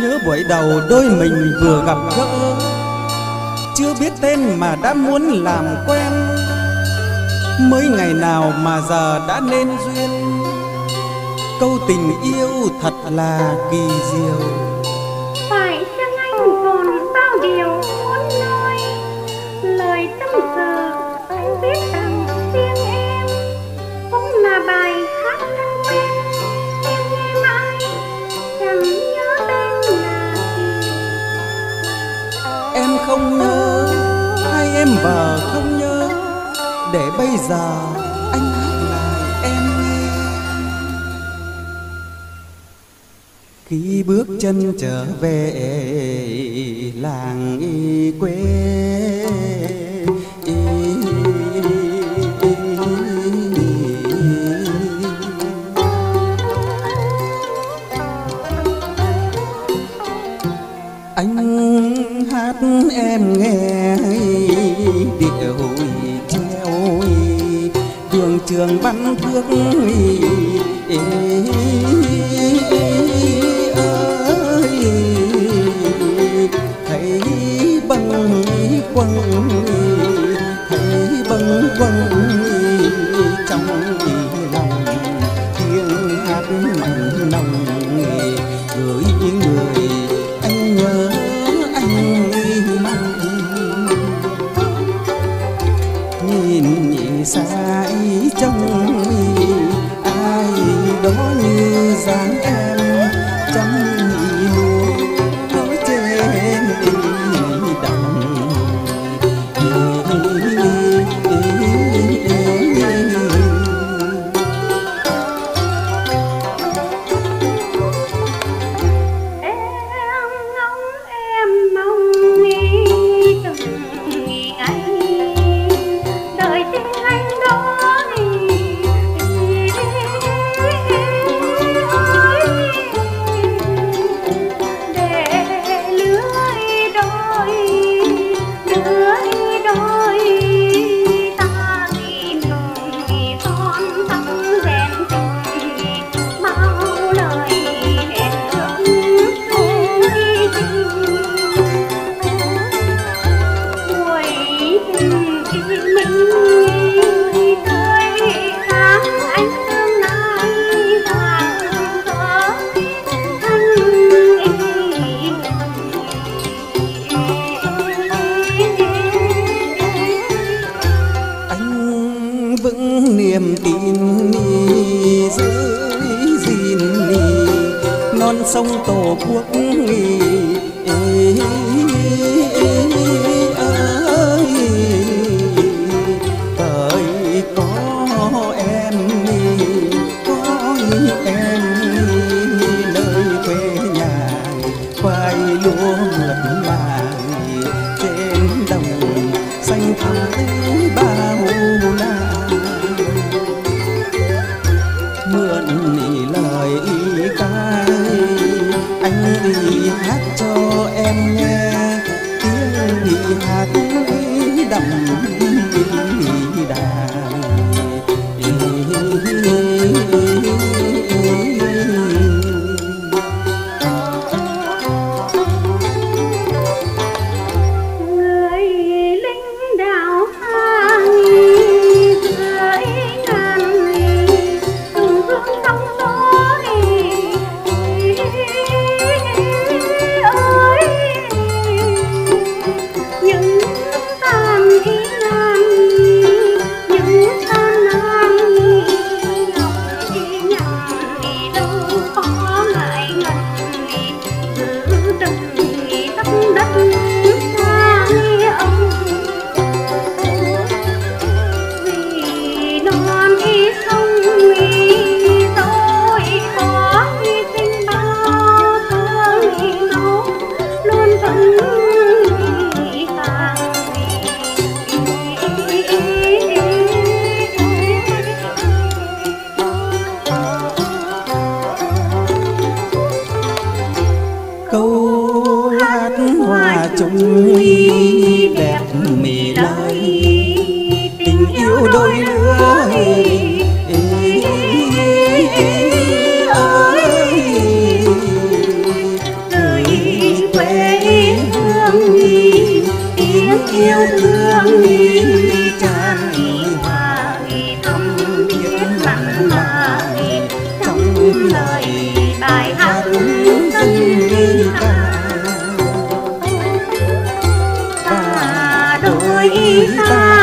Nhớ buổi đầu đôi mình vừa gặp gỡ, chưa biết tên mà đã muốn làm quen. Mới ngày nào mà giờ đã nên duyên, câu tình yêu thật là kỳ diệu. Phải chăng anh còn bao điều muốn nói, lời tâm sự anh viết tặng riêng em, cũng là bài hát thân quen em nghe mãi chẳng nhớ tên là gì. Em không nhớ hay em vờ không nhớ, để bây giờ anh hát lại em nghe. Khi bước chân trở về làng quê, anh hát em nghe điệu treo đường trường bắn thước ơi, thấy bâng quâng, thấy bâng quâng trong lòng, tiếng hát mặn nồng gửi người anh nhớ anh mong. Nhìn xa trông ai đó như dáng em trong lúa ở trên đồng. Vững niềm tin giữ gìn non sông tổ quốc ơi, bởi có em nơi quê nhà khoai lúa mượt mà trên đồng xanh thẳm bao la. Mượn lời ca anh đi hát cho em nghe, tiếng đi hát đậm đà. Câu hát hòa chung đẹp mì lời, tình yêu đôi lứa gửi hương ý tràn hòa thắm thiết mặn mà trong lời bài hát dân ca. Và đôi ta